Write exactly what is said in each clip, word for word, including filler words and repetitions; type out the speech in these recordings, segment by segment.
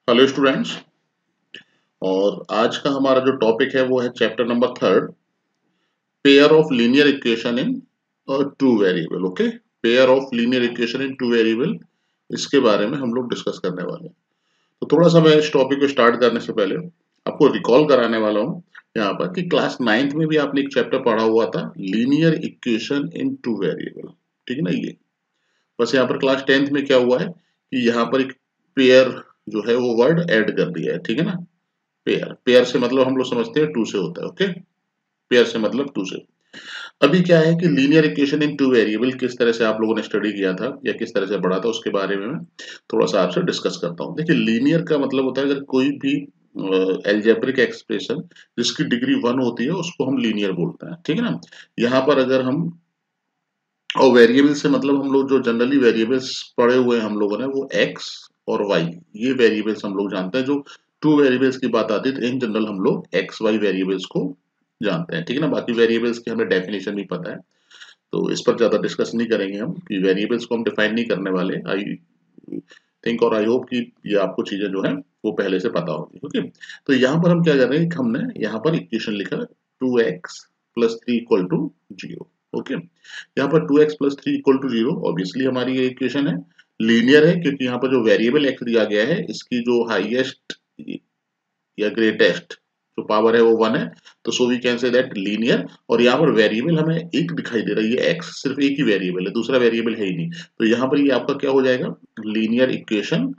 Hello students. और आज का हमारा जो टॉपिक है वो है chapter number third, pair of linear equation in two variable. Okay, pair of linear equation in two variable, इसके बारे में हम लोग डिस्कस करने वाले हैं। तो थोड़ा सा मैं इस टॉपिक को स्टार्ट करने से पहले आपको रिकॉल कराने वाला हूँ यहाँ पर कि क्लास नाइन्थ में भी आपने एक चैप्टर पढ़ा हुआ था, linear equation in two variable. ठीक है ना। ये बस यहाँ पर क्लास टेंथ में क्या हुआ है कि यहाँ पर एक पेयर जो है वो वर्ड ऐड कर दिया है। ठीक है ना। पेयर पेयर से मतलब हम लोग समझते हैं टू से होता है। ओके, पेयर से मतलब टू से। अभी क्या है कि linear equation in two variable किस तरह से आप लोगों ने स्टडी किया था या किस तरह से पढ़ा था, उसके बारे में मैं थोड़ा सा आपसे डिस्कस करता हूँ। देखिए, लीनियर का मतलब होता है अगर कोई भी एल्जेब्रिक एक्सप्रेशन जिसकी डिग्री वन होती है उसको हम लीनियर बोलते हैं। ठीक है ना। यहाँ पर अगर हम, और वेरिएबल से मतलब हम लोग जो जनरली वेरिएबल्स पढ़े हुए हैं हम लोगों ने वो एक्स और वाई, ये वेरिएबल्स हम लोग जानते हैं। जो टू वेरिएबल्स की बात आती है तो इन जनरल हम लोग एक्स वाई वेरिएबल्स को जानते हैं। ठीक है ना। बाकी वेरिएबल्स की हमें डेफिनेशन भी पता है, तो इस पर ज्यादा डिस्कस नहीं करेंगे हम कि वेरिएबल्स को हम डिफाइन नहीं करने वाले। आई थिंक और आई होप कि ये आपको चीजें जो है वो पहले से पता होगी। ओके, तो यहाँ पर हम क्या कर रहे हैं कि हमने यहाँ पर इक्वेशन लिखा two x plus three equal to zero. Okay, यहाँ पर two x plus three equal to zero, obviously हमारी ये इक्वेशन है, लीनियर है, क्योंकि यहाँ पर जो वेरिएबल एक्स दिया गया है इसकी जो हाईएस्ट या ग्रेटेस्ट जो पावर है वो वन है, तो so we can say that linear. और यहाँ पर वेरिएबल हमें एक दिखाई दे रही है, एक्स सिर्फ एक ही वेरिएबल है, दूसरा वेरिएबल है ही नहीं, तो यहाँ पर ये आपका क्या हो जाएगा, linear equation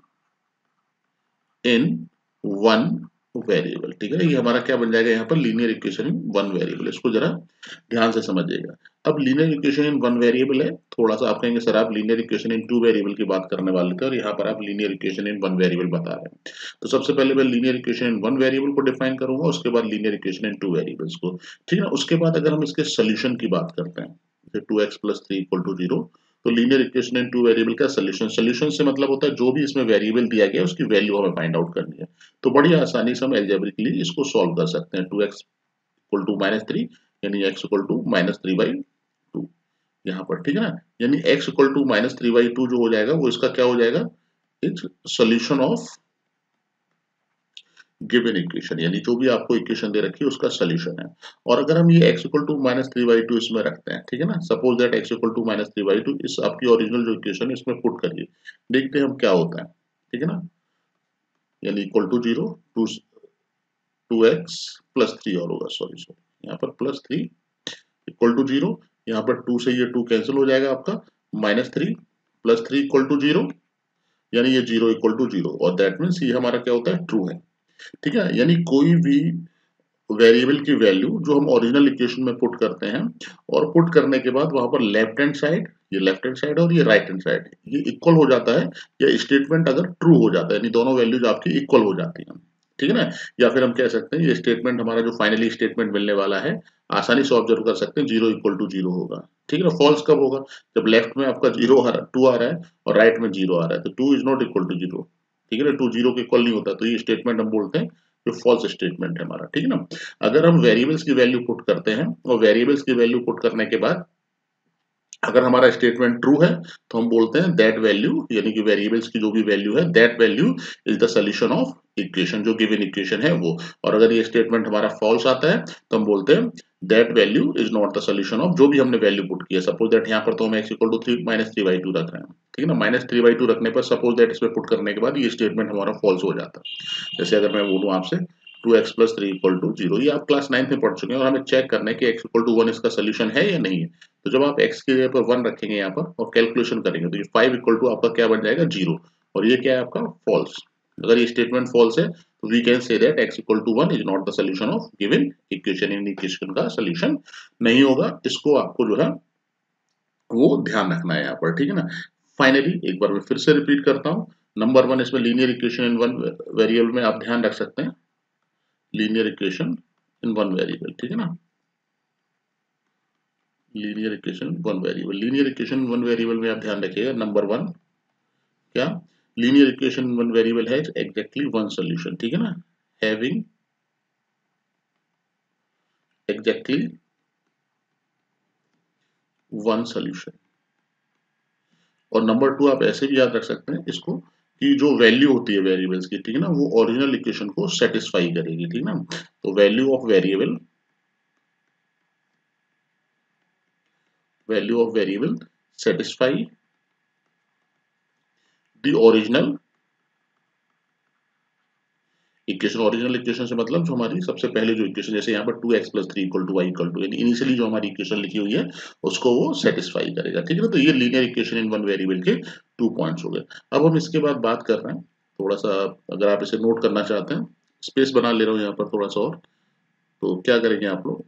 in one variable. ठीक है, ये हमारा क्या बन जाएगा यहाँ पर, linear equation in one variable. इसको जरा ध्यान से समझिएगा। अब linear equation in one variable है, थोड़ा सा आप कहेंगे सर आप linear equation in two variable की बात करने वाले थे और यहाँ पर आप linear equation in one variable बता रहे हैं। तो सबसे पहले मैं linear equation in one variable को डिफाइन करूंगा, उसके बाद linear equation in two variables को। ठीक है ना। उसके बाद अगर हम इसके सोल्यूशन की बात करते हैं, जैसे two x plus three equal to zero, तो linear equation in two variable का सोल्यूशन, सोल्यूशन से मतलब होता है जो भी इसमें वेरिएबल दिया गया है उसकी वैल्यू हमें फाइंड आउट करनी है। तो बड़ी आसानी से हम एल्जेब्रिकली इसको सॉल्व कर सकते हैं। Two x equal to minus three, यानी x equal to minus three by two यहाँ पर। ठीक है ना। यानी x equal to minus three by two जो हो जाएगा वो इसका क्या हो जाएगा, it's solution of given equation, यानी जो भी आपको इक्वेशन दे रखी है उसका सोल्यूशन है। और अगर हम ये x equal to minus three by two इसमें रखते हैं, ठीक है ना, suppose that x equal to minus three by two इस आपकी ओरिजिनल जो इक्वेशन है इसमें पुट करिए, देखते हैं हम क्या होता है। ठीक है ना। यानी equal to zero, two two x plus three और होगा, सॉरी सॉरी यहाँ पर plus three equal to zero, यहाँ पर टू से ये टू कैंसिल हो जाएगा आपका, minus three plus three equal to zero, यानी ये जीरो इक्वल टू जीरो, और दैट मीन्स ये हमारा क्या होता है, ट्रू है। ठीक है। यानी कोई भी वेरिएबल की वैल्यू जो हम ओरिजिनल इक्वेशन में पुट करते हैं और पुट करने के बाद वहां पर लेफ्ट हैंड साइड, ये लेफ्ट हैंड साइड और ये राइट हैंड साइड ये इक्वल हो जाता है, या स्टेटमेंट अगर ट्रू हो जाता है, यानी दोनों वैल्यूज आपकी इक्वल हो जाती हैं। ठीक है ना। या फिर हम कह सकते हैं ये स्टेटमेंट हमारा जो फाइनली स्टेटमेंट मिलने वाला है, आसानी से ऑब्जर्व कर सकते हैं, जीरो इक्वल टू जीरो होगा। ठीक है ना। फॉल्स कब होगा, जब लेफ्ट में आपका जीरो आ रहा टू आ रहा है और राइट में जीरो आ रहा है, तो two is not equal to zero. ठीक है ना, टू जीरो के इक्वल नहीं होता, तो ये स्टेटमेंट हम बोलते हैं जो फॉल्स स्टेटमेंट है हमारा। ठीक है ना। अगर हम वेरिएबल्स की वैल्यू पुट करते हैं और वेरिएबल्स की वैल्यू पुट करने के बाद अगर हमारा स्टेटमेंट ट्रू है तो हम बोलते हैं दैट वैल्यू, यानी कि वेरिएबल्स की जो भी वैल्यू है, that value is the solution of equation, जो गिवन इक्वेशन है वो। और अगर ये स्टेटमेंट हमारा फॉल्स आता है तो हम बोलते हैं that value is not the solution of जो भी हमने वैल्यू पुट किया। सपोज दैट यहाँ पर तो हम x equal to three minus three by two रख रहे हैं। ठीक है ना। माइनस थ्री बाई टू रखने पर सपोज दैट इसमें पुट करने के बाद ये स्टेटमेंट हमारा फॉल्स हो जाता है। जैसे अगर मैं बोलूँ आपसे two x plus three equal to zero, ये आप क्लास नाइन्थ में पढ़ चुके हैं और हमें चेक करना है कि एक्स इक्वल टू वन इसका सोल्यूशन है या नहीं है। तो जब आप x की जगह पर वन रखेंगे यहाँ पर और कैलकुलेशन करेंगे तो ये फाइव इक्वल टू आपका क्या बन जाएगा, जीरो, और ये क्या है आपका फॉल्स। अगर ये स्टेटमेंट फॉल्स है तो we can say that x equal to one is not the solution of given equation, इन इक्वेशन का सोल्यूशन नहीं होगा। इसको आपको जो है वो ध्यान रखना है यहाँ पर। ठीक है ना। फाइनली एक बार मैं फिर से रिपीट करता हूँ, नंबर वन इसमें linear equation in one variable में आप ध्यान रख सकते हैं, linear equation in one variable. ठीक है ना। Linear equation one variable, linear equation one variable में आप ध्यान रखिएगा, नंबर वन क्या, लीनियर इक्वेशन वन वेरिएबल है एग्जैक्टली वन सॉल्यूशन। ठीक है ना, हैविंग एग्जैक्टली वन सॉल्यूशन। और नंबर टू आप ऐसे भी याद रख सकते हैं इसको, की जो वैल्यू होती है वेरिएबल्स की, ठीक है ना, वो ओरिजिनल इक्वेशन को सेटिस्फाई करेगी, ठीक है ना। तो value of variable value of variable satisfy the original equation. Original equation से मतलब जो हमारी सबसे पहले जो इक्वेशन, जैसे यहाँ पर two x plus three equal to y equal to, यानी इनिशियली जो हमारी इक्वेशन लिखी हुई है उसको वो सेटिस्फाई करेगा, ठीक है ना। तो ये linear equation in one variable के टू पॉइंट्स हो गए। अब हम इसके बाद बात कर रहे हैं थोड़ा सा, अगर आप इसे नोट करना चाहते हैं, स्पेस बना ले रहा हूँ यहाँ पर थोड़ा सा और, तो क्या करेंगे आप लोग,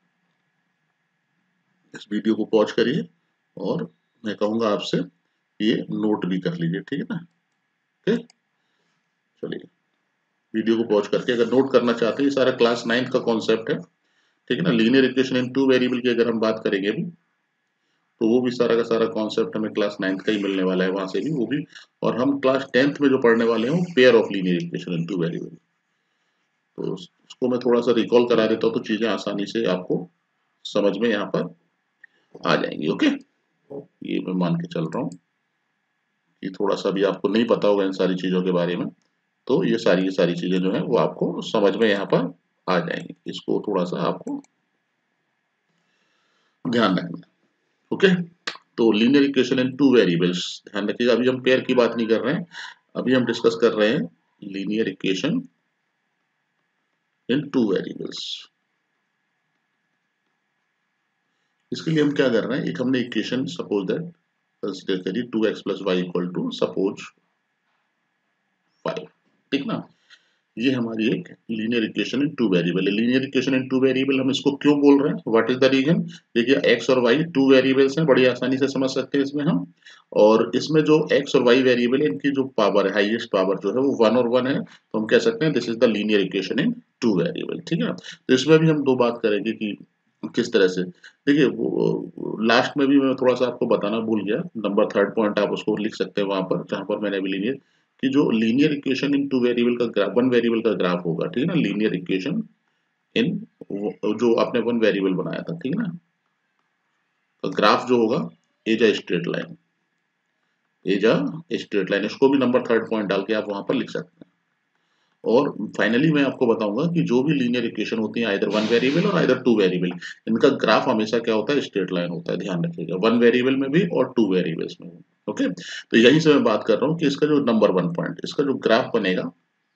इस वीडियो को पॉज करिए और मैं कहूँगा आपसे ये नोट भी कर लीजिए, ठीक है ना। ठीक, चलिए वीडियो को पॉज करके अगर नोट करना चाहते हैं, ये सारा क्लास नाइन्थ का कॉन्सेप्ट है, ठीक है ना। Linear equation in two variable की अगर हम बात करेंगे अभी, तो वो भी सारा का सारा कॉन्सेप्ट हमें क्लास नाइन्थ का ही मिलने वाला है, वहां से भी वो भी। और हम क्लास टेंथ में जो पढ़ने वाले हैं वो pair of linear equation in two variable. तो उसको मैं थोड़ा सा रिकॉल करा देता हूँ, तो चीजें आसानी से आपको समझ में यहाँ पर आ जाएंगी। ओके, ये मैं मान के चल रहा हूँ कि थोड़ा सा भी आपको नहीं पता होगा इन सारी चीजों के बारे में, तो ये सारी ये सारी चीजें जो है वो आपको समझ में यहाँ पर आ जाएंगी। इसको थोड़ा सा आपको ध्यान रखना। ओके, तो linear equation in two variables, ध्यान रखिएगा, अभी हम पेयर की बात नहीं कर रहे हैं, अभी हम डिस्कस कर रहे हैं linear equation in two variables. इसके लिए हम क्या कर रहे हैं, एक हमने इक्वेशन सपोज दैट कंसीडर करिए two x plus y equal to suppose five, ठीक ना। ये हमारी एक linear equation in two variable है। Linear equation in two variable हम इसको क्यों बोल रहे हैं, व्हाट इज द रीजन। देखिए एक्स और वाई टू वेरिएबल्स हैं, बड़ी आसानी से समझ सकते हैं इसमें हम। और इसमें जो एक्स और वाई वेरिएबल है, इनकी जो पावर है, हाईएस्ट पावर जो है वो वन और वन है, तो हम कह सकते हैं this is the linear equation in two variable, ठीक है। तो इसमें भी हम दो बात करेंगे कि किस तरह से। देखिए वो लास्ट में भी मैं थोड़ा सा आपको बताना भूल गया, नंबर थर्ड पॉइंट आप उसको लिख सकते हैं वहां पर, जहां पर मैंने अभी लीनियर कि जो linear equation in two variable का ग्राफ, वन वेरिएबल का ग्राफ होगा, ठीक है ना। लीनियर इक्वेशन इन जो आपने वन वेरिएबल बनाया था, ठीक है ना, तो ग्राफ जो होगा as a straight line, as a straight line, इसको भी नंबर थर्ड पॉइंट डाल के आप वहां पर लिख सकते हैं। और फाइनली मैं आपको बताऊंगा कि जो भी लीनियर इक्वेशन होती है, आइदर वन वेरिएबल और आइदर टू वेरिएबल, इनका ग्राफ हमेशा क्या होता है, स्ट्रेट लाइन होता है, ध्यान रखिएगा, वन वेरिएबल में भी और टू वेरिएबल्स में भी। ओके, तो यहीं से मैं बात कर रहा हूँ कि इसका जो नंबर वन पॉइंट, इसका जो ग्राफ बनेगा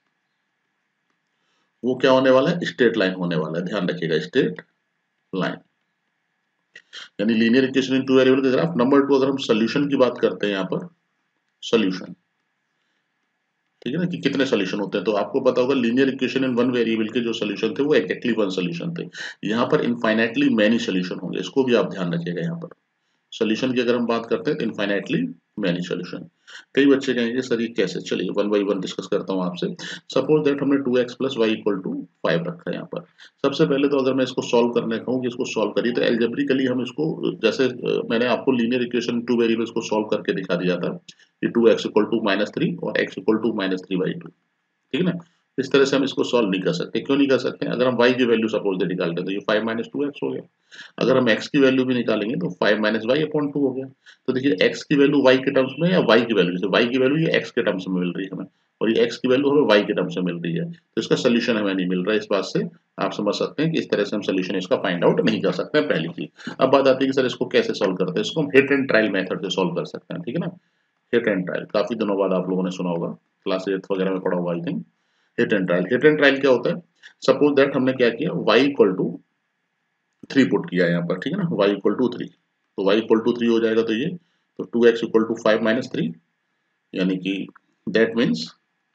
वो क्या होने वाला है, स्ट्रेट लाइन होने वाला है, ध्यान रखिएगा, स्ट्रेट लाइन, यानी linear equation in two variable का ग्राफ। नंबर टू, अगर हम सोल्यूशन की बात करते हैं यहाँ पर, सोल्यूशन, ठीक है ना, कि कितने सोल्यूशन होते हैं, तो आपको पता होगा linear equation in one variable के जो सोल्यूशन थे वो एक्जेक्टली वन सोल्यूशन थे। यहाँ पर इनफाइनाइटली मैनी सोल्यूशन होंगे, इसको भी आप ध्यान रखिएगा। यहाँ पर सोल्यूशन की अगर हम बात करते हैं तो इनफाइनाइटली मैनी सोल्यूशन। कई बच्चे कहेंगे सर ये कैसे, चलिए वन बाई वन डिस्कस करता हूँ आपसे। सपोज दैट हमने two x plus y equal to five रखा है यहाँ पर। सबसे पहले तो अगर मैं इसको सॉल्व करने कहूँ कि इसको सॉल्व करिए, तो एल्जेब्रिकली हम इसको, जैसे अ, मैंने आपको लीनियर इक्वेशन टू वेरिएबल्स को सॉल्व करके दिखा दिया था कि two x equal to minus three और x equal to minus three by two, ठीक है ना। इस तरह से हम इसको सॉल्व नहीं कर सकते, क्यों नहीं कर सकते, अगर हम y की वैल्यू सपोज दे निकालते हैं तो ये फाइव माइनस टू एक्स हो गया। अगर हम x की वैल्यू भी निकालेंगे तो five minus y upon two हो गया। तो देखिए x की वैल्यू y के टर्म्स में या y की वैल्यू, जैसे y की वैल्यू ये x के टर्म्स में मिल रही है हमें, और ये x की वैल्यू हमें y के टर्म्स में मिल रही है, तो इसका सोल्यूशन हमें नहीं मिल रहा है। इस बात से आप समझ सकते हैं कि इस तरह से हम सोल्यूशन इसका फाइंड आउट नहीं कर सकते हैं, पहली चीज। अब बात आती है कि सर इसको कैसे सॉल्व करते हैं, इसको हम हिट एंड ट्रायल मेथड से सॉल्व कर सकते हैं, ठीक है ना। हिट एंड ट्रायल काफी दिनों बाद आप लोगों ने सुना होगा, क्लास एट वगैरह में पढ़ा होगा I think. Hit and trial, hit and trial क्या होता है, सपोज दैट हमने क्या किया, y equal to three put किया यहाँ पर, ठीक है ना, y इक्वल टू थ्री, तो y इक्वल टू थ्री हो जाएगा, तो ये तो two x equal to five minus three, यानी कि that means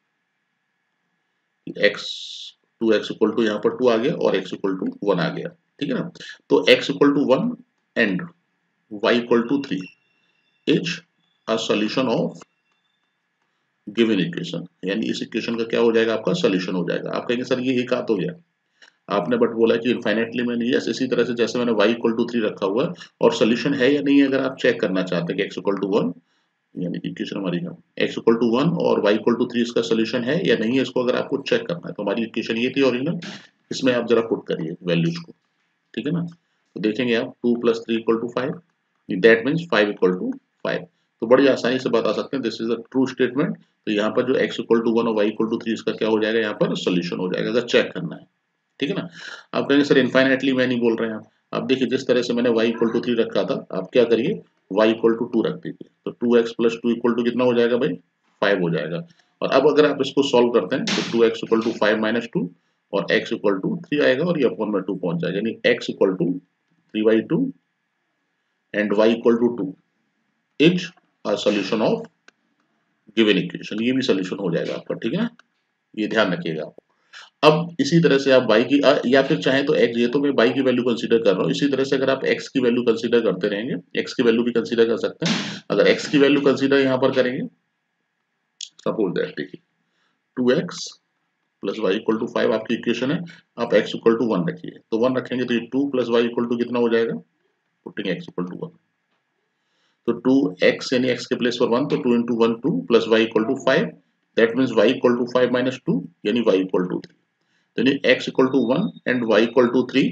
x, two x equal to यहाँ पर टू आ गया और x इक्वल टू वन आ गया, ठीक है ना। तो x equal to one and y equal to three is a solution of given equation, यानी इस इक्वेशन का क्या हो जाएगा, आपका सोल्यूशन हो जाएगा। आप कहेंगे सर ये एक हाथ हो गया, आपने बट बोला कि इनफाइनाइटली में नहीं है, इसी तरह से जैसे मैंने y इक्वल टू थ्री रखा हुआ है और सोल्यूशन है या नहीं है, अगर आप चेक करना चाहते हैं कि x इक्वल टू वन, यानी कि इक्वेशन हमारी है x इक्वल टू वन और y इक्वल टू थ्री, इसका सोल्यूशन है या नहीं है, इसको अगर आपको चेक करना है, तो हमारी इक्वेशन ये थी ओरिजिनल, इसमें आप जरा पुट करिए वैल्यूज को, ठीक है ना। तो देखेंगे आप two plus three equal to five, that means five equal to five, तो बड़ी आसानी से बता सकते हैं this is a true statement. तो यहाँ पर जो x इक्वल टू वन और y इक्वल टू थ्री इसका क्या हो जाएगा, यहाँ पर सोल्यूशन हो जाएगा, अगर चेक करना है, ठीक है ना। आप कहेंगे सर इनफाइनाइटली मैं नहीं बोल रहे हैं आप आप देखिए जिस तरह से मैंने y इक्वल टू थ्री रखा था, आप क्या करिए y इक्वल टू टू रख दीजिए, तो two x plus two equal to कितना हो जाएगा भाई, फाइव हो जाएगा। और अब अगर आप इसको सॉल्व करते हैं तो two x equal to five minus two और x इक्वल टू थ्री आएगा और ये अपॉन में टू पहुंच जाएगा, यानी x equal to three by two and y equal to two is a solution of given equation. ये भी सॉल्यूशन हो जाएगा आपका, ठीक है ना, ये ध्यान रखिएगा आप। अब इसी तरह से आप y की आ, या फिर चाहे तो x, ये तो मैं y की वैल्यू कंसीडर कर रहा हूँ, इसी तरह से अगर आप x की वैल्यू कंसीडर करते रहेंगे, x की वैल्यू भी कंसीडर कर सकते हैं। अगर x की वैल्यू कंसीडर यहाँ पर करेंगे, सपोज दैट देखिए two x plus y equal to five आपकी इक्वेशन है, आप x इक्वल टू वन रखिए, तो वन रखेंगे तो ये two plus y equal to कितना हो जाएगा, putting x equal to one, तो टू एक्स यानी x के प्लेस पर वन, तो two into one two plus y equal to five, that means y equal to five minus two यानी y equal to three, यानी x equal to one and y equal to three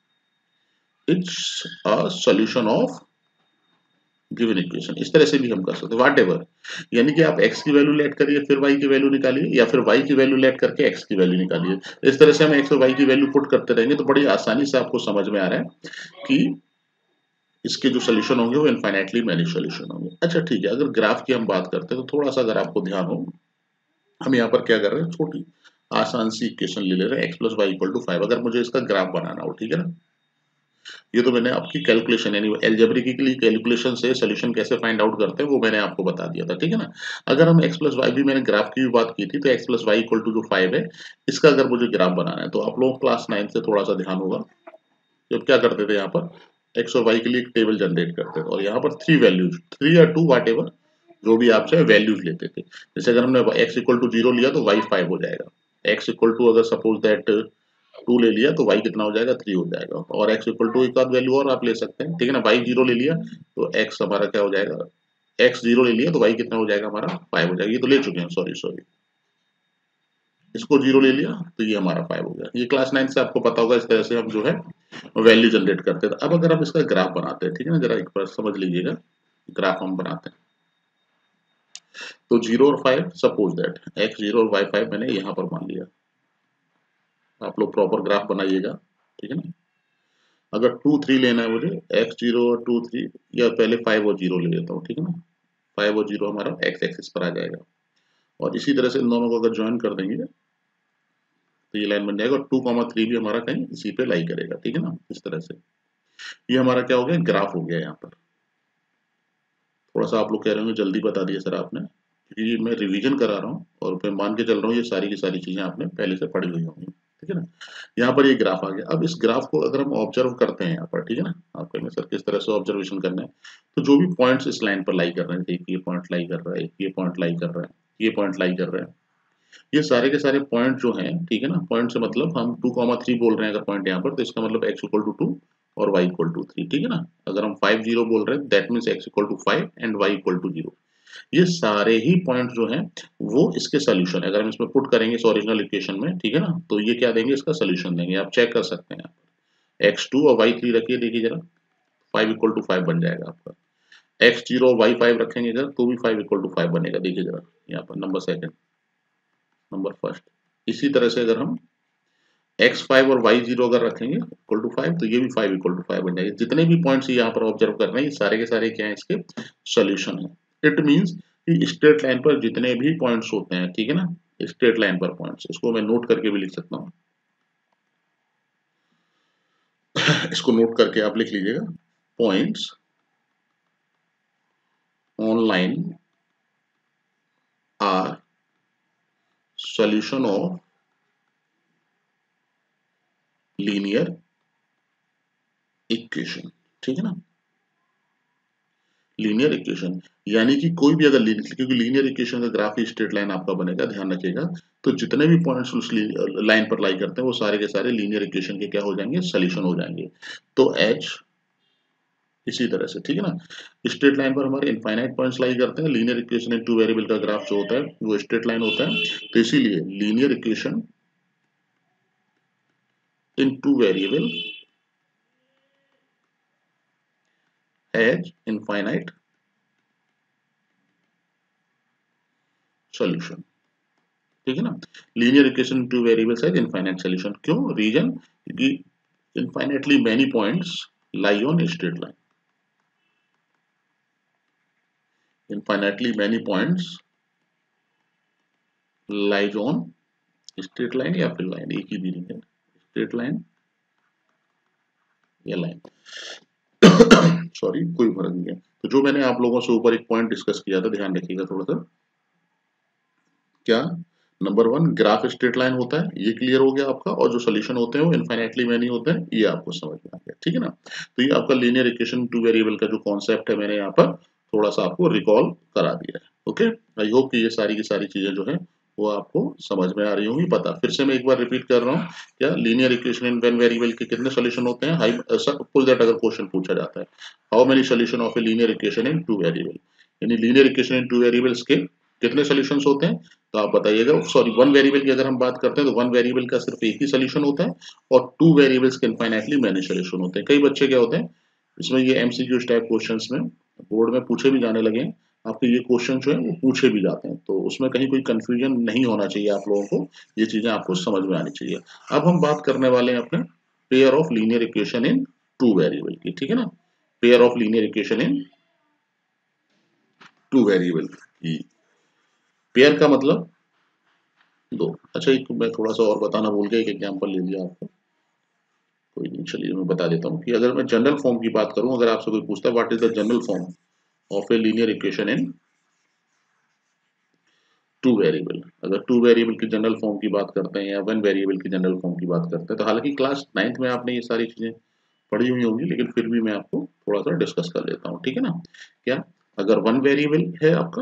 it's a solution of given equation. इस तरह से भी हम कर सकते हैं व्हाट एवर, यानी कि आप x की वैल्यू लेट करिए फिर y की वैल्यू निकालिए, या फिर y की वैल्यू लेट करके x की वैल्यू निकालिए। इस तरह से हम x और y की वैल्यू पुट करते रहेंगे तो बड़ी आसानी से आपको समझ में आ रहा है कि इसके जो सोल्यूशन होंगे वो इनफाइनाइटली मैनी सोल्यूशन होंगे। अच्छा ठीक है, अगर ग्राफ की हम बात करते हैं तो थोड़ा सा अगर आपको ध्यान हो, हम यहाँ पर क्या कर रहे हैं, छोटी आसान सी इक्वेशन ले ले रहे हैं, x plus y equal to five, अगर मुझे इसका ग्राफ बनाना हो, ठीक है ना, ये तो मैंने आपकी कैलकुलेशन यानी एल्जेब्रिकली कैलकुलेशन से सोल्यूशन कैसे फाइंड आउट करते हैं वो मैंने आपको बता दिया था, ठीक है ना। अगर हम एक्स प्लस वाई भी मैंने ग्राफ की भी बात की थी, तो x plus y equal to जो फाइव है, इसका अगर मुझे ग्राफ बनाना है तो आप लोग क्लास नाइन से थोड़ा सा ध्यान होगा, जब क्या करते थे यहाँ पर एक्स और वाई के लिए एक टेबल जनरेट करते थे और यहाँ पर थ्री वैल्यूज, थ्री या टू वाट एवर जो भी आप चाहे वैल्यूज लेते थे। जैसे अगर हमने एक्स इक्वल टू जीरो लिया तो वाई फाइव हो जाएगा, एक्स इक्वल टू अगर सपोज दैट टू ले लिया तो वाई कितना हो जाएगा, थ्री हो जाएगा, और एक्स इक्वल टू एक आध वैल्यू और आप ले सकते हैं, ठीक है ना। वाई जीरो ले लिया तो एक्स हमारा क्या हो जाएगा, एक्स जीरो ले लिया तो वाई कितना हो जाएगा हमारा, फाइव हो जाएगा, ये तो ले चुके हैं, सॉरी सॉरी इसको जीरो ले लिया तो ये हमारा फाइव हो गया। ये क्लास नाइन से आपको पता होगा, इस तरह से हम जो है वैल्यू जनरेट करते हैं। अब अगर हम इसका ग्राफ बनाते हैं, ठीक है ना, जरा एक बार समझ लीजिएगा, ग्राफ हम बनाते हैं तो जीरो और five, suppose that x zero और वाई फाइव मैंने यहाँ पर मान लिया, आप लोग प्रॉपर ग्राफ बनाइएगा, ठीक है ना। अगर टू थ्री लेना है मुझे, एक्स जीरो और टू थ्री, या पहले फाइव और जीरो ले लेता हूँ, ठीक है ना, फाइव और जीरो हमारा एक्स एक्सिस पर आ जाएगा, और इसी तरह से इन दोनों को अगर ज्वाइन कर देंगे तो ये लाइन बन जाएगा, और टू कॉमा थ्री भी हमारा कहीं इसी पे लाई करेगा, ठीक है ना। इस तरह से ये हमारा क्या हो गया, ग्राफ हो गया। यहाँ पर थोड़ा सा आप लोग कह रहे होंगे जल्दी बता दिया सर आपने, क्योंकि मैं रिवीजन करा रहा हूँ और मैं मान के चल रहा हूँ ये सारी की सारी चीजें आपने पहले से पढ़ी हुई होंगी, ठीक है ना। यहाँ पर ये ग्राफ आ गया। अब इस ग्राफ को अगर हम ऑब्जर्व करते हैं यहाँ पर, ठीक है ना, आप कहेंगे सर किस तरह से ऑब्जर्वेशन करना है, तो जो भी पॉइंट्स इस लाइन पर लाई कर रहे हैं, एक ये पॉइंट लाई कर रहा है, एक ये पॉइंट लाई कर रहा है, ये पॉइंट लाई कर रहा है, ये सारे के सारे पॉइंट जो हैं, ठीक है ना, पॉइंट से मतलब हम टू कॉमा थ्री बोल रहे हैं अगर पॉइंट यहाँ पर, तो इसका मतलब एक्स इक्वल टू टू और वाई इक्वल टू थ्री, ठीक है ना। अगर हम फाइव जीरो बोल रहे हैं that means x equal to five and y equal to zero. ये सारे ही पॉइंट जो हैं वो इसके सोल्यूशन है। अगर हम इसमें पुट करेंगे इस ओरिजिनल इक्वेशन में, ठीक है ना, तो ये क्या देंगे, इसका सोल्यूशन देंगे। आप चेक कर सकते हैं, एक्स टू और वाई थ्री रखिए, देखिए जरा फाइव इक्वल टू फाइव बन जाएगा आपका। एक्स जीरो और वाई फाइव रखेंगे जरा तो भी फाइव इक्वल टू फाइव बनेगा, देखिए जरा यहाँ पर नंबर सेकंड, नंबर फर्स्ट। इसी तरह से अगर हम एक्स फाइव और वाई जीरो अगर रखेंगे इक्वल टू फाइव तो ये भी फाइव इक्वल टू फाइव बन जाएगा। जितने भी पॉइंट्स यहाँ पर ऑब्जर्व कर रहे हैं ये सारे के सारे क्या है, इसके सोल्यूशन है। इट मींस कि स्ट्रेट लाइन पर जितने भी पॉइंट्स होते हैं, ठीक है ना, स्ट्रेट लाइन पर पॉइंट्स, इसको मैं नोट करके भी लिख सकता हूँ इसको नोट करके आप लिख लीजिएगा, points on line are solution of linear equation, ठीक है ना। लीनियर इक्वेशन यानी कि कोई भी अगर लीनियर, क्योंकि लीनियर इक्वेशन का ग्राफ ही स्ट्रेट लाइन आपका बनेगा, ध्यान रखिएगा, तो जितने भी पॉइंट्स उस लाइन पर लाई करते हैं वो सारे के सारे लीनियर इक्वेशन के क्या हो जाएंगे, सोल्यूशन हो जाएंगे। तो एच इसी तरह से, ठीक है ना, स्ट्रेट लाइन पर हमारे इनफाइनाइट पॉइंट्स लाई करते हैं। Linear equation in two variable का ग्राफ जो होता है वो स्ट्रेट लाइन होता है, तो इसीलिए linear equation in two variable has infinite solution, ठीक है ना। Linear equation two variables has infinite solution, क्यों? रीजन कि infinitely many points lie on straight line, infinitely many points lies on straight line या फिर लाइन, एक ही meaning है, स्ट्रेट लाइन या लाइन सॉरी, कोई फर्क नहीं है। तो जो मैंने आप लोगों से ऊपर एक पॉइंट डिस्कस किया था, ध्यान रखिएगा थोड़ा सा। क्या? Number one, graph straight line होता है, ये क्लियर हो गया आपका, और जो सोल्यूशन होते हैं वो इनफाइनाइटली मैनी होते हैं, ये आपको समझ में आ गया, ठीक है ना। तो ये आपका लीनियर इक्वेशन टू वेरिएबल का जो कॉन्सेप्ट है, मैंने यहाँ पर थोड़ा सा आपको रिकॉल करा दिया है। ओके, आई होप कि ये सारी की सारी चीजें जो है वो आपको समझ में आ रही होंगी। पता फिर से मैं एक बार रिपीट कर रहा हूँ, क्या linear equation in one variable के कितने सोल्यूशन होते हैं? हाई सपोज दैट अगर क्वेश्चन पूछा जाता है, how many solution of a linear equation in two variable, यानी linear equation in two variables के कितने सोल्यूशंस होते हैं, तो आप बताइएगा। सॉरी, वन वेरिएबल की अगर हम बात करते हैं तो वन वेरिएबल का सिर्फ एक ही सोल्यूशन होता है, और टू वेरिएबल्स के इनफाइनाइटली मेनी सोल्यूशन होते हैं। कई बच्चे क्या होते हैं, इसमें ये एमसीक्यू टाइप क्वेश्चंस में बोर्ड में पूछे भी जाने लगे हैं, आपके ये क्वेश्चन जो है वो पूछे भी जाते हैं, तो उसमें कहीं कोई कंफ्यूजन नहीं होना चाहिए आप लोगों को, ये चीजें आपको समझ में आनी चाहिए। अब हम बात करने वाले हैं अपने pair of linear equation in two variable की, ठीक है ना। Pair of linear equation in two variable की, पेयर का मतलब दो। अच्छा, एक मैं थोड़ा सा और बताना भूल गया, एक एग्जांपल ले लिया आपको, कोई नहीं, चलिए मैं बता देता हूँ कि अगर मैं जनरल फॉर्म की बात करूं, अगर आपसे कोई पूछता है what is the general form of a linear equation in two variable, अगर टू वेरिएबल की जनरल फॉर्म की बात करते हैं या वन वेरिएबल की जनरल फॉर्म की बात करते हैं, तो हालांकि क्लास नाइन्थ में आपने ये सारी चीजें पढ़ी हुई होंगी, लेकिन फिर भी मैं आपको थोड़ा सा डिस्कस कर लेता हूँ, ठीक है ना। क्या? अगर वन वेरिएबल है आपका,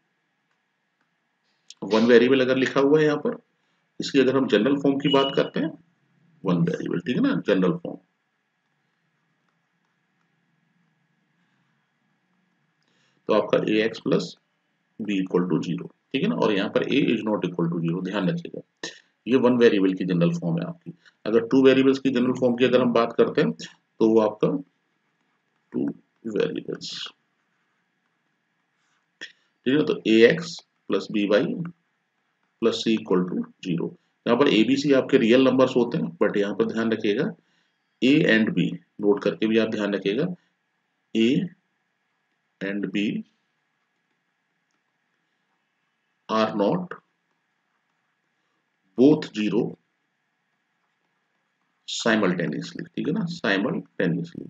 वन वेरिएबल अगर लिखा हुआ है यहाँ पर, इसकी अगर हम जनरल फॉर्म की बात करते हैं, वन वेरिएबल, ठीक है ना, जनरल फॉर्म, तो आपका a x plus b equal to zero, ठीक है ना, और यहाँ पर a is not equal to zero, ध्यान रखिएगा। ये वन वेरिएबल की जनरल फॉर्म है आपकी। अगर टू वेरिएबल्स की जनरल फॉर्म की अगर हम बात करते हैं, तो वो आपका टू वेरिएबल्स, ठीक है, तो a x plus b y plus c equal to zero. यहाँ पर ए बी सी आपके रियल नंबर्स होते हैं, बट यहाँ पर ध्यान रखिएगा ए एंड बी नोट करके भी आप ध्यान रखिएगा, a and b are not both zero simultaneously, ठीक है ना, साइमल्टेनियसली,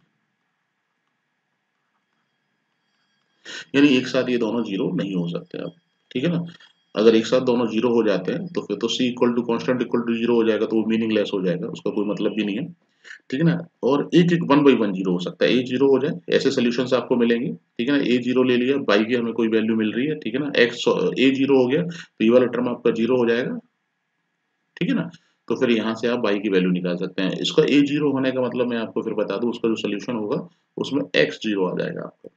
यानी एक साथ ये दोनों जीरो नहीं हो सकते आप, ठीक है ना। अगर एक साथ दोनों जीरो हो जाते हैं तो फिर तो c equal to constant equal to zero हो जाएगा, तो वो मीनिंगलेस हो जाएगा, उसका कोई मतलब भी नहीं है, ठीक है ना। और एक एक वन बाई वन जीरो हो सकता है, ए जीरो हो जाए, ऐसे सोल्यूशन आपको मिलेंगे, ठीक है ना। ए जीरो ले लिया, बाई की हमें कोई वैल्यू मिल रही है, ठीक है ना, एक्स ए जीरो हो गया, तो ये वाला टर्म आपका जीरो हो जाएगा, ठीक है ना। तो फिर यहाँ से आप बाई की वैल्यू निकाल सकते हैं। इसका ए जीरो होने का मतलब मैं आपको फिर बता दूं, उसका जो सोल्यूशन होगा उसमें एक्स जीरो आ जाएगा आपका,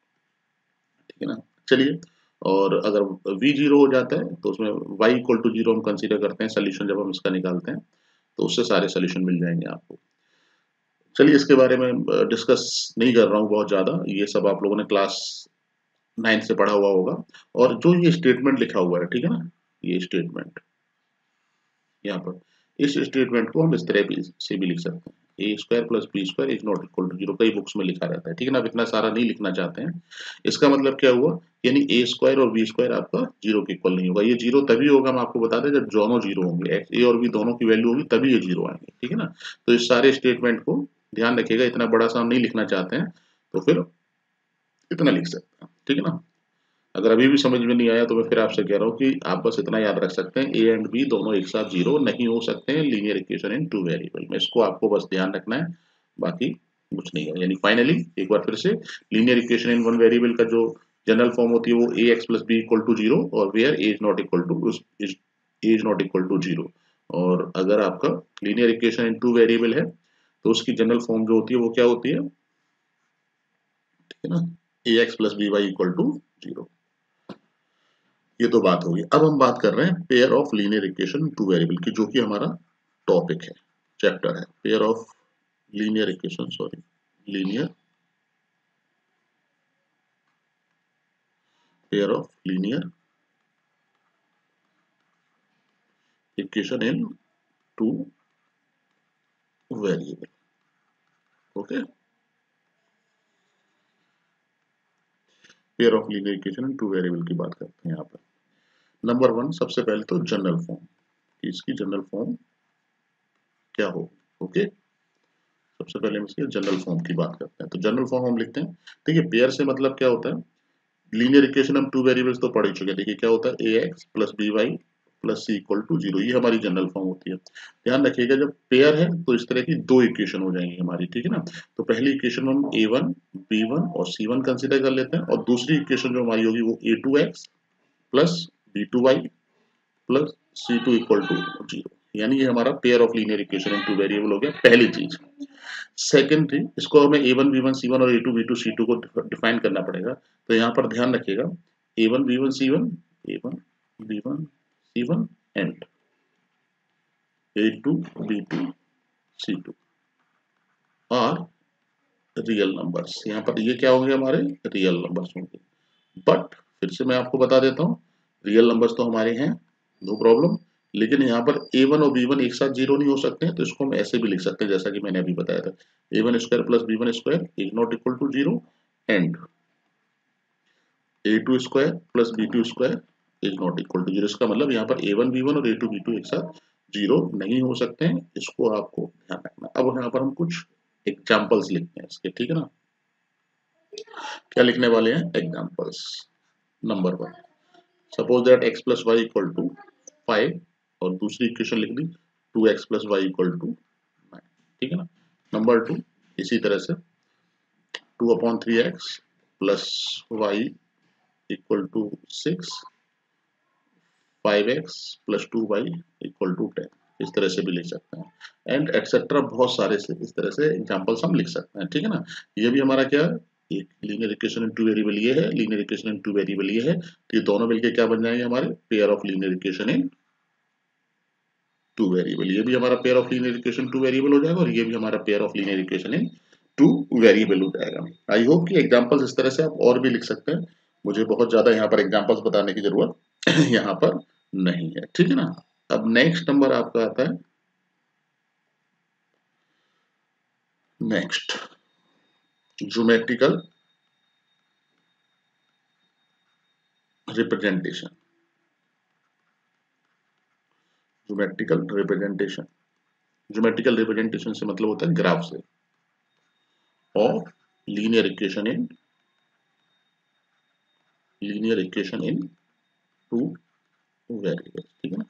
ठीक है ना। चलिए, और अगर v जीरो हो जाता है तो उसमें y इक्वल टू जीरो हम कंसीडर करते हैं सोल्यूशन, जब हम इसका निकालते हैं तो उससे सारे सोल्यूशन मिल जाएंगे आपको। चलिए, इसके बारे में डिस्कस नहीं कर रहा हूँ बहुत ज्यादा, ये सब आप लोगों ने क्लास नाइन्थ से पढ़ा हुआ होगा। और जो ये स्टेटमेंट लिखा हुआ है, ठीक है ना, ये स्टेटमेंट यहाँ पर, इस स्टेटमेंट को हम इस तरह भी से भी लिख सकते हैं, a square plus b square is not equal to zero, कई बुक्स में लिखा रहता है, ठीक है ना। अब इतना सारा नहीं लिखना चाहते हैं। इसका मतलब क्या हुआ, यानी ए स्क्वायर और बी स्क्वायर आपका जीरो के इक्वल नहीं होगा। ये जीरो तभी होगा, हम आपको बता दें, जब दोनों जीरो होंगे, एक्स ए और बी दोनों की वैल्यू होगी, तभी ये जीरो आएंगे, ठीक है ना। तो इस सारे स्टेटमेंट को ध्यान रखिएगा, इतना बड़ा सा हम नहीं लिखना चाहते हैं, तो फिर इतना लिख सकते हैं, ठीक है ना। अगर अभी भी समझ में नहीं आया तो मैं फिर आपसे कह रहा हूँ कि आप बस इतना याद रख सकते हैं, ए एंड बी दोनों एक साथ जीरो नहीं हो सकते हैं linear equation in two variable में, इसको आपको बस ध्यान रखना है, बाकी कुछ नहीं है। यानी फाइनली एक बार फिर से, linear equation in one variable का जो जनरल फॉर्म होती है वो a x plus b equal to zero, और where a is not equal to a is not equal to zero. और अगर आपका linear equation in two variable है तो उसकी जनरल फॉर्म जो होती है वो क्या होती है, ठीक है ना, a x plus b y equal to zero. ये तो बात होगी। अब हम बात कर रहे हैं pair of linear equation two variable की, जो कि हमारा टॉपिक है, चैप्टर है, pair of linear equation, sorry, linear pair of linear equation in two variable. Okay, pair of linear equation in two variable की बात करते हैं यहाँ पर। नंबर वन, सबसे पहले तो जनरल फॉर्म, इसकी जनरल फॉर्म क्या हो। ओके, सबसे पहले हम इसके जनरल फॉर्म की बात करते हैं। तो जनरल फॉर्म हम लिखते हैं, देखिए पेयर से मतलब क्या होता है, लीनियर इक्वेशन हम टू वेरिएबल्स तो पढ़ ही चुके हैं। देखिए क्या होता है, a x plus b y plus c equal to zero, ये हमारी जनरल फॉर्म होती है। ध्यान रखिएगा जब पेयर है तो इस तरह की दो इक्वेशन हो जाएंगी हमारी, ठीक है ना। तो पहली इक्वेशन हम ए वन बी वन और सी वन कंसिडर कर लेते हैं, और दूसरी इक्वेशन जो हमारी होगी वो a two x plus b two y plus c two equal to zero, यानी ये हमारा pair of linear equation in two variable हो गया, पहली चीज। सेकेंडरी, इसको हमें a one b one c one और a two b two c two को डिफाइन करना पड़ेगा। तो यहाँ पर ध्यान रखिएगा, a one b one c one, a one b one c one and a two b two c two और रियल नंबर्स। यहाँ पर ये क्या होंगे, हमारे रियल नंबर्स होंगे। बट फिर से मैं आपको बता देता हूँ, रियल नंबर्स तो हमारे हैं, नो प्रॉब्लम, लेकिन यहाँ पर ए वन और बी वन एक साथ जीरो नहीं हो सकते हैं, तो इसको हम ऐसे भी लिख सकते हैं जैसा कि मैंने अभी बताया था, a one square plus b one square is not equal to zero and a two square plus b two square is not equal to zero. इसका मतलब यहाँ पर ए वन बी वन और ए टू बी टू एक साथ zero नहीं हो सकते हैं, इसको आपको ध्यान रखना। अब यहाँ पर हम कुछ एग्जाम्पल्स लिखते हैं इसके, ठीक है ना। क्या लिखने वाले हैं, examples. Number one, suppose that x plus y equal to five, और दूसरी इक्वेशन लिख दी two x plus y equal to nine, ठीक है ना। नंबर टू, इसी तरह से two upon three x plus y equal to six, five x plus two y equal to ten, इस तरह से भी लिख सकते हैं, एंड एक्सेट्रा बहुत सारे से इस तरह से एग्जाम्पल्स हम लिख सकते हैं, ठीक है ना। ये भी हमारा क्या है, एक linear equation in two variable ये है, linear equation in two variable ये है, तो ये दोनों मिलके क्या बन जाएंगे, हमारे pair of linear equation in two variable. ये भी हमारा pair of linear equation two variable हो जाएगा, और ये भी हमारा pair of linear equation in two variable हो जाएगा। आई होप कि एग्जांपल्स इस तरह से आप और भी लिख सकते हैं, मुझे बहुत ज्यादा यहाँ पर एग्जांपल्स बताने की जरूरत यहाँ पर नहीं है, ठीक है ना। अब नेक्स्ट नंबर आपका आता है, next geometrical representation. Geometrical representation, geometrical representation से मतलब होता है ग्राफ से, of linear equation in linear equation in two variables, ठीक है ना।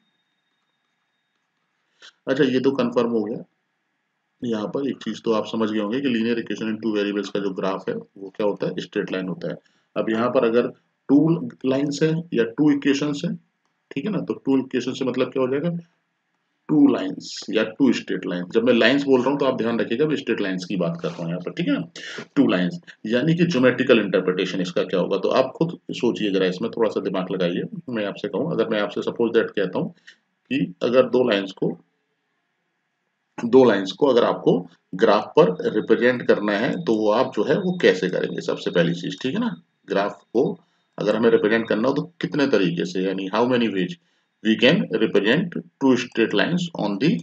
अच्छा, ये तो कंफर्म हो गया। यहाँ पर एक चीज तो आप समझ गए होंगे कि linear equation in two variables का जो ग्राफ है वो क्या होता है, स्ट्रेट लाइन होता है। अब यहाँ पर अगर टू लाइन्स है या टू इक्वेशंस है, ठीक है ना, तो टू इक्वेशन से मतलब क्या हो जाएगा, टू लाइंस या टू स्ट्रेट लाइंस। जब मैं लाइंस बोल रहा हूँ तो आप ध्यान रखिएगा, मैं स्ट्रेट लाइंस की बात कर रहा हूँ यहाँ पर, ठीक है ना। टू लाइंस यानी कि ज्योमेट्रिकल इंटरप्रिटेशन इसका क्या होगा, तो आप खुद सोचिए जरा, इसमें थोड़ा सा दिमाग लगाइए। मैं आपसे कहूँ, अगर मैं आपसे सपोज दैट कहता हूँ कि अगर दो लाइंस को दो लाइंस को अगर आपको ग्राफ पर रिप्रेजेंट करना है तो वो आप जो है वो कैसे करेंगे, सबसे पहली चीज, ठीक है ना। ग्राफ को अगर हमें रिप्रेजेंट करना हो तो कितने तरीके से, यानी how many ways we can represent two straight lines on the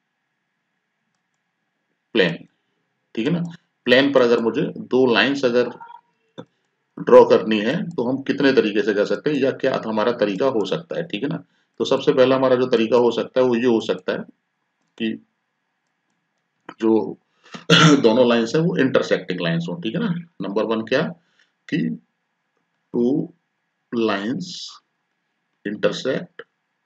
plane, ठीक है ना। प्लेन पर अगर मुझे दो लाइंस अगर ड्रॉ करनी है तो हम कितने तरीके से कर सकते हैं, या क्या हमारा तरीका हो सकता है, ठीक है ना। तो सबसे पहला हमारा जो तरीका हो सकता है वो ये हो सकता है कि जो दोनों लाइंस है वो इंटरसेक्टिंग लाइंस हो, ठीक है ना। नंबर वन क्या, कि two lines intersect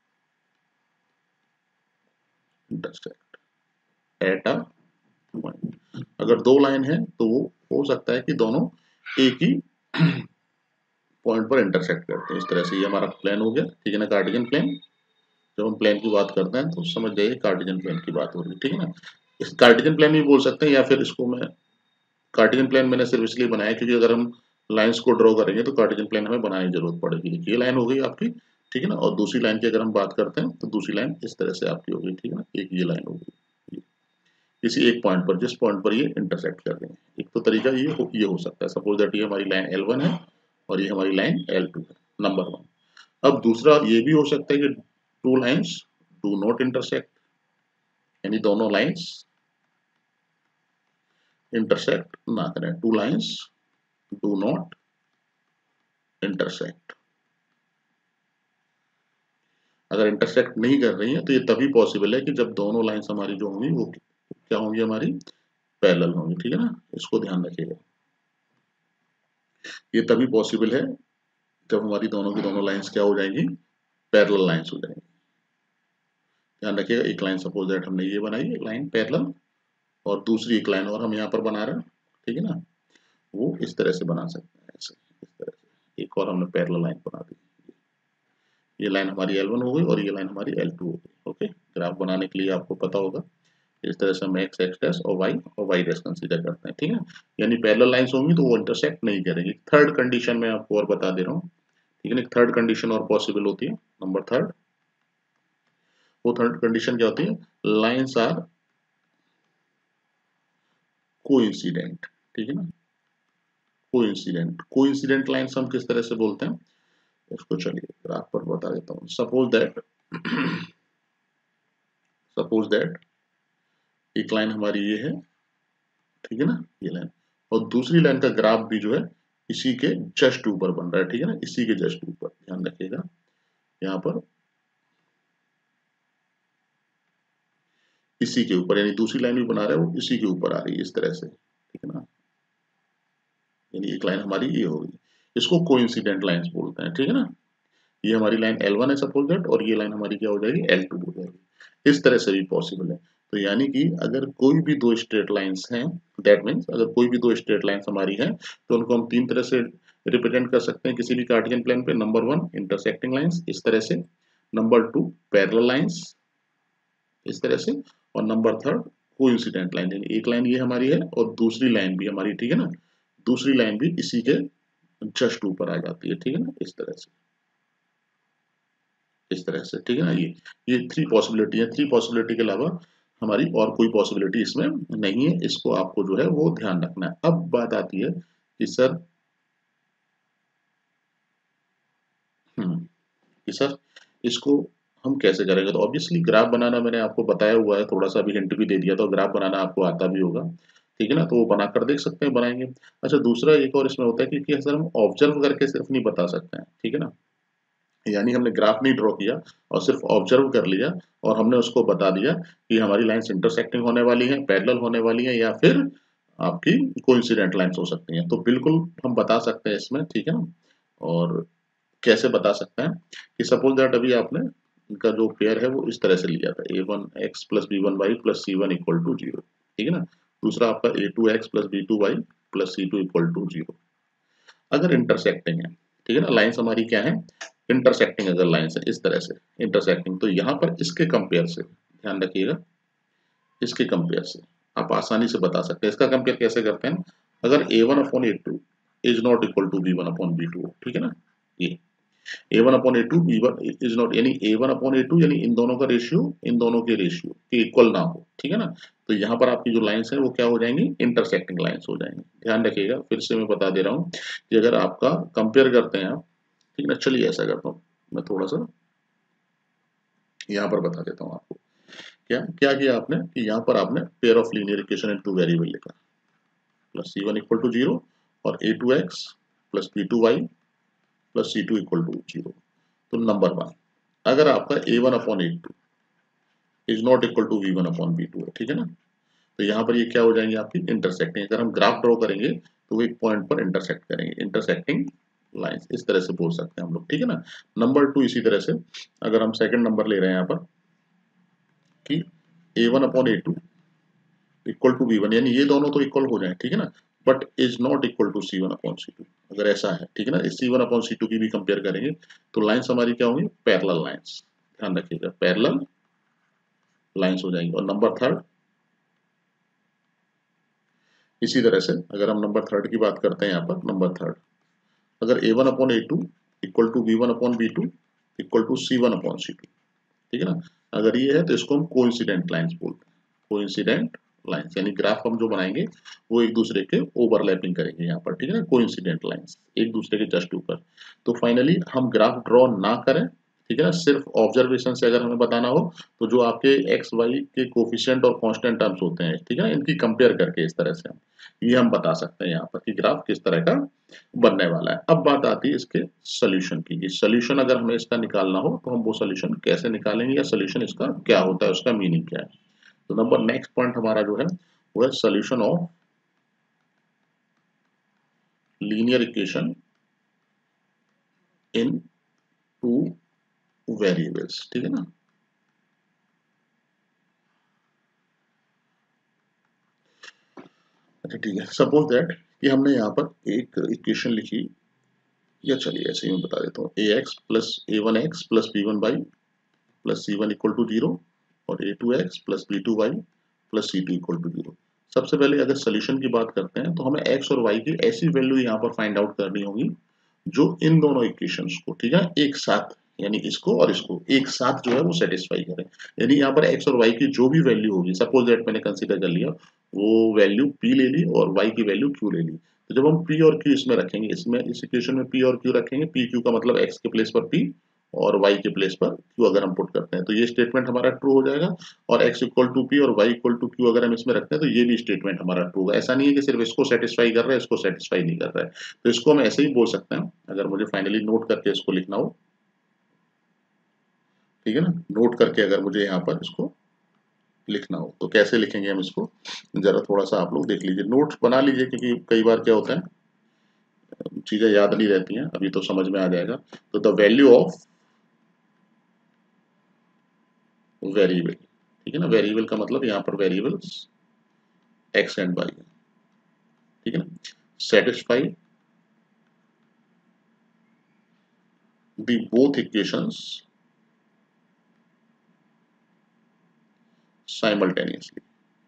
intersect at a point. अगर दो लाइन है तो वो हो सकता है कि दोनों एक ही पॉइंट पर इंटरसेक्ट करते हैं, इस तरह से। ये हमारा प्लेन हो गया, ठीक है ना, कार्टेशियन प्लेन। जब हम प्लेन की बात करते हैं तो समझ जाइए कार्टेशियन प्लेन की बात हो रही है, ठीक है ना। इस कार्टेशियन प्लेन भी बोल सकते हैं, या फिर इसको मैं कार्टेशियन प्लेन मैंने सिर्फ इसलिए बनाया क्योंकि अगर हम लाइंस को ड्रॉ करेंगे तो कार्टेशियन प्लेन हमें बनाने की जरूरत पड़ेगी। देखिए ये लाइन हो गई आपकी, ठीक है ना, और दूसरी लाइन की अगर हम बात करते हैं तो दूसरी लाइन इस तरह से आपकी होगी, ठीक है ना। एक ये लाइन होगी किसी एक पॉइंट पर, जिस पॉइंट पर ये इंटरसेक्ट कर रहे हैं। एक तो तरीका ये हो, ये हो सकता है, सपोज दैट ये हमारी लाइन एल वन है और ये हमारी लाइन एल टू है, नंबर वन। अब दूसरा ये भी हो सकता है कि two lines do not intersect, यानी दोनों लाइंस इंटरसेक्ट ना करें। Two lines do not intersect. अगर इंटरसेक्ट नहीं कर रही है तो ये तभी पॉसिबल है कि जब दोनों लाइंस हमारी जो होंगी वो क्या होंगी, हमारी पैरेलल होंगी, ठीक है ना, इसको ध्यान रखिएगा। ये तभी पॉसिबल है जब हमारी दोनों की दोनों लाइंस क्या हो जाएंगी, पैरेलल लाइंस हो जाएंगी। ध्यान रखिएगा, एक लाइन सपोज दैट हमने ये बनाई है लाइन पैरेलल, और दूसरी एक लाइन और हम यहाँ पर बना रहे हैं, ठीक है ना, वो इस तरह से बना सकते हैं, ऐसे इस तरह से एक और हमने पैरेलल लाइन बना दी। ये लाइन हमारी एल वन हो गई और ये लाइन हमारी एल टू हो गई। ओके, ग्राफ बनाने के लिए आपको पता होगा इस तरह से हम एक्स एक्स डैश और वाई और वाई डैश कंसीडर करते हैं, ठीक है। यानी पैरेलल लाइंस होंगी तो वो इंटरसेक्ट नहीं करेंगी। थर्ड कंडीशन में आपको और बता दे रहा हूँ, ठीक है ना, थर्ड कंडीशन और पॉसिबल होती है, नंबर थर्ड। वो थर्ड कंडीशन क्या होती है, लाइंस आर कोइंसिडेंट, ठीक है ना, कोइंसिडेंट। कोइंसिडेंट लाइंस हम किस तरह से बोलते हैं, इसको चलिए ग्राफ पर बता देता हूँ। सपोज दैट सपोज दैट एक लाइन हमारी ये है, ठीक है ना, ये लाइन, और दूसरी लाइन का ग्राफ भी जो है इसी के जस्ट ऊपर बन रहा है, ठीक है ना, इसी के जस्ट ऊपर। ध्यान रखिएगा यहाँ पर इसी के ऊपर, यानी दूसरी लाइन भी बना रहा है वो इसी के ऊपर आ रही है इस तरह से, ठीक है ना, यानी एक लाइन हमारी ये होगी, इसको कोइंसिडेंट लाइंस बोलते हैं, ठीक है ना। ये हमारी लाइन एल वन है सपोज दैट, और ये लाइन हमारी क्या हो जाएगी, एल टू हो जाएगी। इस तरह से भी पॉसिबल है। तो यानी कि अगर कोई भी दो स्ट्रेट लाइंस हैं, दैट मीन्स अगर कोई भी दो स्ट्रेट लाइंस हमारी हैं तो उनको हम तीन तरह से रिप्रेजेंट कर सकते हैं किसी भी कार्टेशियन प्लेन पे। नंबर वन, इंटरसेक्टिंग लाइंस इस तरह से। नंबर टू, पैरेलल लाइंस इस तरह से। और नंबर थर्ड, कोइंसिडेंट लाइन, यानी एक लाइन ये हमारी है और दूसरी लाइन भी हमारी, ठीक है ना, दूसरी लाइन भी इसी के जस्ट ऊपर आ जाती है, ठीक है ना, इस तरह से, इस तरह से, ठीक है ना। ये ये थ्री पॉसिबिलिटी है। थ्री पॉसिबिलिटी के अलावा हमारी और कोई पॉसिबिलिटी इसमें नहीं है, इसको आपको जो है वो ध्यान रखना है। अब बात आती है कि सर हम्म कि सर इसको हम कैसे करेंगे। तो ऑब्वियसली ग्राफ बनाना मैंने आपको बताया हुआ है, थोड़ा सा भी हिंट भी दे दिया, तो ग्राफ बनाना आपको आता भी होगा, ठीक है ना, तो वो बनाकर देख सकते हैं, बनाएंगे। अच्छा, दूसरा एक और इसमें होता है कि सर हम ऑब्जर्व करके सिर्फ नहीं बता सकते हैं, ठीक है ना, यानी हमने ग्राफ नहीं ड्रॉ किया और सिर्फ ऑब्जर्व कर लिया और हमने उसको बता दिया कि हमारी लाइंस इंटरसेक्टिंग होने वाली हैं, पैरेलल होने वाली हैं, या फिर आपकी कोइंसिडेंट लाइंस हो सकती हैं। तो बिल्कुल हम बता सकते हैं इसमें, ठीक है ना। और कैसे बता सकते हैं कि सपोज दैट अभी आपने इनका जो पेयर है वो इस तरह से लिया था, a one x plus b one y plus c one equal to zero, ठीक है ना। दूसरा आपका a two x plus b two y plus c two equal to zero. अगर इंटरसेक्टिंग है, ठीक है ना, लाइंस हमारी क्या है, इंटरसेक्टिंग अगर लाइंस है इस तरह से इंटरसेक्टिंग, तो यहाँ पर इसके कंपेयर से, ध्यान रखिएगा, इसके कंपेयर से आप आसानी से बता सकते हैं। इसका कंपेयर कैसे करते हैं, अगर a one upon a two is not equal to b one upon b two, ठीक है ना, ये a one upon a two b one is not, यानी a one upon a two यानी इन दोनों का रेशियो इन दोनों के रेशियो के इक्वल ना हो, ठीक है ना। तो यहाँ पर आपकी जो लाइंस है वो क्या हो जाएंगी, इंटरसेक्टिंग लाइंस हो जाएंगी। ध्यान रखिएगा, फिर से मैं बता दे रहा हूँ कि अगर आपका कंपेयर करते हैं आप, ठीक है ना, चलिए ऐसा करता हूँ मैं, थोड़ा सा यहाँ पर बता देता हूँ आपको। क्या क्या किया आपने कि यहाँ पर आपने pair of linear equation in two variable लिखा, plus c one equal to zero और a two x plus b two y plus c two equal to zero. तो नंबर वन, अगर आपका a one upon a two is not equal to b one upon b two है, ठीक है ना, तो यहाँ पर ये क्या हो जाएंगे आपकी इंटरसेक्टिंग। अगर हम ग्राफ ड्रॉ करेंगे तो वो एक पॉइंट पर इंटरसेक्ट करेंगे, इंटरसेक्टिंग लाइंस इस तरह से बोल सकते हैं हम लोग, ठीक है ना। नंबर टू, इसी तरह से अगर हम सेकंड नंबर ले रहे हैं यहाँ पर कि a one upon a two equal to b one, यानी ये दोनों तो इक्वल हो जाए, ठीक है ना, but is not equal to c one upon c two. अगर ऐसा है, ठीक है ना, c one upon c two की भी कंपेयर करेंगे तो लाइंस हमारी क्या होंगी, पैरेलल लाइंस। ध्यान रखिएगा, पैरेलल लाइंस हो जाएंगी। और नंबर थर्ड, इसी तरह से अगर हम नंबर थर्ड की बात करते हैं यहाँ पर, नंबर थर्ड अगर a one upon a two equal to b one upon b two equal to c one upon c two, ठीक है ना, अगर ये है तो इसको हम कोइंसिडेंट लाइंस बोलते हैं, कोइंसिडेंट लाइंस, यानी ग्राफ हम जो बनाएंगे वो एक दूसरे के ओवरलैपिंग करेंगे यहाँ पर, ठीक है ना, कोइंसिडेंट लाइंस एक दूसरे के जस्ट ऊपर। तो फाइनली हम ग्राफ ड्रॉ ना करें, ठीक है ना। सिर्फ ऑब्जर्वेशन से अगर हमें बताना हो तो जो आपके एक्स वाई के कोफिशिएंट और कांस्टेंट टर्म्स होते हैं, ठीक है ना, इनकी कंपेयर करके इस तरह से हम ये हम बता सकते हैं यहाँ पर कि ग्राफ किस तरह का बनने वाला है। अब बात आती है इसके सॉल्यूशन की, कि सॉल्यूशन अगर हमें इसका निकालना हो तो हम वो सॉल्यूशन कैसे निकालेंगे, या सॉल्यूशन इसका क्या होता है, उसका मीनिंग क्या है। तो नंबर नेक्स्ट पॉइंट हमारा जो है वो है solution of linear equation in two variables, ठीक है ना। अच्छा ठीक है, सपोज दैट कि हमने यहाँ पर एक इक्वेशन लिखी, या चलिए ऐसे ही मैं बता देता हूँ, a x plus a one x plus b one y plus c one equal to zero और a two x plus b two y plus c two equal to zero. सबसे पहले अगर सोल्यूशन की बात करते हैं तो हमें एक्स और वाई की ऐसी वैल्यू यहाँ पर फाइंड आउट करनी होगी जो इन दोनों इक्वेशंस को, ठीक है, एक साथ, यानी इसको और इसको एक साथ जो है वो सेटिस्फाई करे। यानी यहाँ पर एक्स और वाई की जो भी वैल्यू होगी, सपोज दैट मैंने कंसीडर कर लिया वो वैल्यू पी ले ली और वाई की वैल्यू क्यू ले ली, तो जब हम पी और क्यू इसमें रखेंगे, इसमें इस इक्वेशन में पी और क्यू रखेंगे, पी क्यू का मतलब एक्स के प्लेस पर पी और y के प्लेस पर q अगर हम पुट करते हैं तो ये स्टेटमेंट हमारा ट्रू हो जाएगा। और x इक्वल टू पी और y इक्वल टू q अगर हम इसमें रखते हैं तो ये भी स्टेटमेंट हमारा ट्रू होगा। ऐसा नहीं है कि सिर्फ इसको सेटिस्फाई कर रहा है, इसको सेटिस्फाई नहीं कर रहा है। तो इसको हम ऐसे ही बोल सकते हैं, अगर मुझे फाइनली नोट करके इसको लिखना हो, ठीक है ना, नोट करके अगर मुझे यहाँ पर इसको लिखना हो तो कैसे लिखेंगे हम इसको, जरा थोड़ा सा आप लोग देख लीजिए, नोट्स बना लीजिए, क्योंकि कई बार क्या होता है चीजें याद नहीं रहती हैं, अभी तो समझ में आ जाएगा। तो द वैल्यू ऑफ वेरिएबल, ठीक है ना, वेरिएबल का मतलब यहाँ पर वेरिएबल्स एक्स एंड वाई, ठीक है ना, satisfy the both equations simultaneously,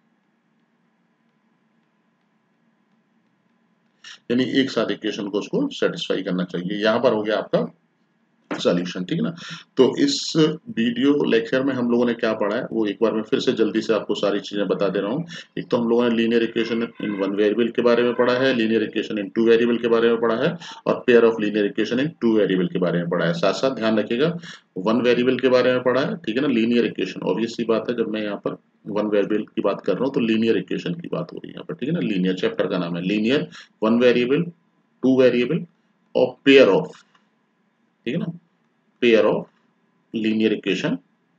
यानी एक साथ इक्वेशन को उसको सेटिस्फाई करना चाहिए। यहां पर हो गया आपका सॉल्यूशन, ठीक है ना। तो इस वीडियो लेक्चर में हम लोगों ने क्या पढ़ा है वो एक बार मैं फिर से जल्दी से आपको सारी चीजें बता दे रहा हूँ। एक तो हम लोगों ने linear equation in one variable के बारे में पढ़ा है, linear equation in two variable के बारे में पढ़ा है, और pair of linear equation in two variable के बारे में पढ़ा है। साथ साथ ध्यान रखिएगा वन वेरिएबल के बारे में पढ़ा है, ठीक है ना। लीनियर इक्वेशन ऑब्वियस सी बात है, जब मैं यहाँ पर वन वेरिएबल की बात कर रहा हूँ तो लीनियर इक्वेशन की बात हो रही है यहाँ पर, ठीक है ना। लीनियर चैप्टर का नाम है linear, one variable, two variable और पेयर ऑफ, ठीक है ना, pair of linear equation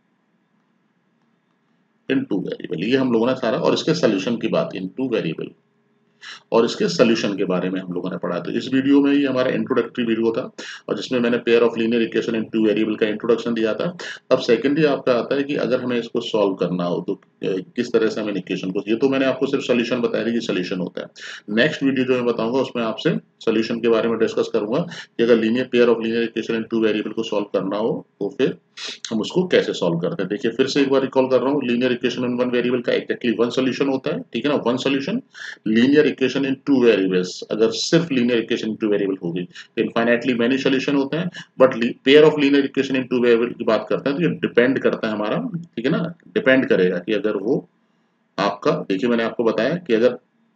in two variable, ये हम लोगों ने सारा, और इसके सोल्यूशन की बात इन टू वेरिएबल और इसके सोल्यूशन के बारे में हम लोगों ने पढ़ा। तो इस वीडियो में ही हमारा इंट्रोडक्टरी वीडियो था, और जिसमें मैंने pair of linear equation in two variable का इंट्रोडक्शन दिया था। अब सेकेंडली आपका आता है कि अगर हमें इसको सॉल्व करना हो तो किस तरह से हमें इक्वेशन को, ये तो मैंने आपको सिर्फ सोल्यूशन बताया कि सोल्यूशन होता है। नेक्स्ट वीडियो जो मैं बताऊंगा उसमें आपसे सोल्यूशन के बारे में डिस्कस करूंगा कि अगर linear pair of linear equation in two variable को सॉल्व करना हो तो फिर हम उसको कैसे सॉल्व करते हैं। देखिए फिर से एक बार रिकॉल कर रहा हूँ, linear equation in one variable का एक्जैक्टली वन सोल्यूशन होता है, ठीक है ना, one solution. Linear equation in two variables, अगर सिर्फ linear equation in two variable होगी तो इनफाइनाइटली मेनी सोल्यूशन होते हैं। But pair of linear equation in two variable की बात करते हैं तो ये डिपेंड करता है हमारा, ठीक है ना, डिपेंड करेगा कि अगर वो आपका, देखिए मैंने आपको बताया कि अगर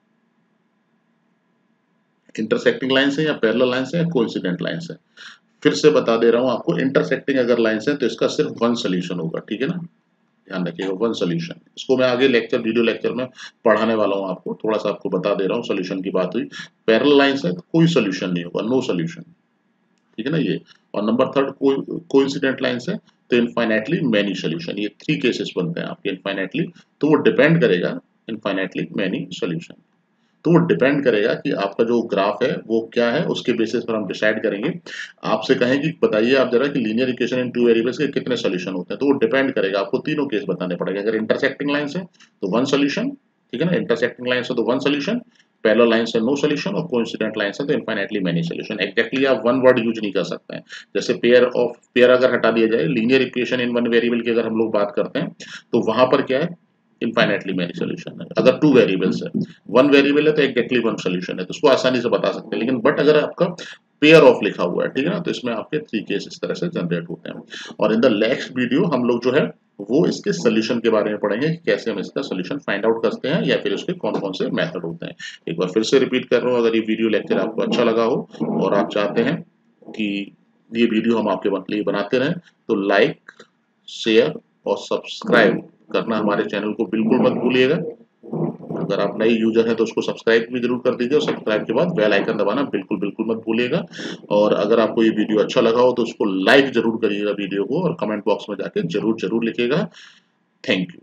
इंटरसेक्टिंग लाइन से या पैरेलल लाइन से या कोइंसिडेंट लाइन से, फिर से बता दे रहा हूं आपको, इंटरसेक्टिंग अगर लाइन से तो इसका सिर्फ वन सोल्यूशन होगा, ठीक है ना, ध्यान रखिएगा वन सोल्यूशन। इसको मैं आगे लेक्चर वीडियो लेक्चर में पढ़ाने वाला हूं आपको, थोड़ा सा आपको बता दे रहा हूं, सोल्यूशन की बात हुई। पैरेलल लाइन से तो कोई सोल्यूशन नहीं होगा, नो सोल्यूशन, ठीक है ना ये। और नंबर थर्ड कोइंसिडेंट लाइन से तो इनफाइनाइटली मैनी सोल्यूशन, ये थ्री केसेस बनते हैं आपके इनफाइनाइटली। तो वो डिपेंड करेगा इनफाइनाइटली मैनी सोल्यूशन, तो वो डिपेंड करेगा कि आपका जो ग्राफ है वो क्या है, उसके बेसिस पर हम डिसाइड करेंगे। आपसे कहें कि बताइए आप जरा कि linear equation in two variables के कितने सोल्यूशन होते हैं, तो वो डिपेंड करेगा, आपको तीनों केस बताने पड़ेंगे। अगर इंटरसेक्टिंग लाइन से तो वन सोल्यूशन, ठीक है ना, इंटरसेक्टिंग लाइन से तो वन सोल्यूशन, पैरेलल लाइन से नो सोल्यूशन, और कोइंसिडेंट लाइन से तो इनफाइनाइटली मेनी सोल्यूशन। एक्जैक्टली आप वन वर्ड यूज नहीं कर सकते हैं। जैसे पेयर ऑफ, पेयर अगर हटा दिया जाए, linear equation in one variable की अगर हम लोग बात करते हैं तो वहां पर क्या है, इनफाइनाइटली मेनी सोल्यूशन है। अगर टू वेरिएबल्स है, वन वेरिएबल है तो एक्जैक्टली वन सोल्यूशन है, तो उसको आसानी से बता सकते हैं। लेकिन बट अगर आपका पेयर ऑफ लिखा हुआ है, ठीक है ना, तो इसमें आपके थ्री केस इस तरह से जनरेट होते हैं। और इन द नेक्स्ट वीडियो हम लोग जो है वो इसके सोल्यूशन के बारे में पढ़ेंगे कि कैसे हम इसका सोल्यूशन फाइंड आउट करते हैं, या फिर उसके कौन कौन से मेथड होते हैं। एक बार फिर से रिपीट कर रहा हूँ, अगर ये वीडियो लेक्चर आपको अच्छा लगा हो और आप चाहते हैं कि ये वीडियो हम आपके लिए बनाते रहें, तो लाइक, शेयर और सब्सक्राइब करना हमारे चैनल को बिल्कुल मत भूलिएगा। अगर आप नए यूजर हैं तो उसको सब्सक्राइब भी जरूर कर दीजिए और सब्सक्राइब के बाद बेल आइकन दबाना बिल्कुल बिल्कुल मत भूलिएगा। और अगर आपको ये वीडियो अच्छा लगा हो तो उसको लाइक जरूर करिएगा वीडियो को, और कमेंट बॉक्स में जाके जरूर जरूर लिखिएगा। Thank you.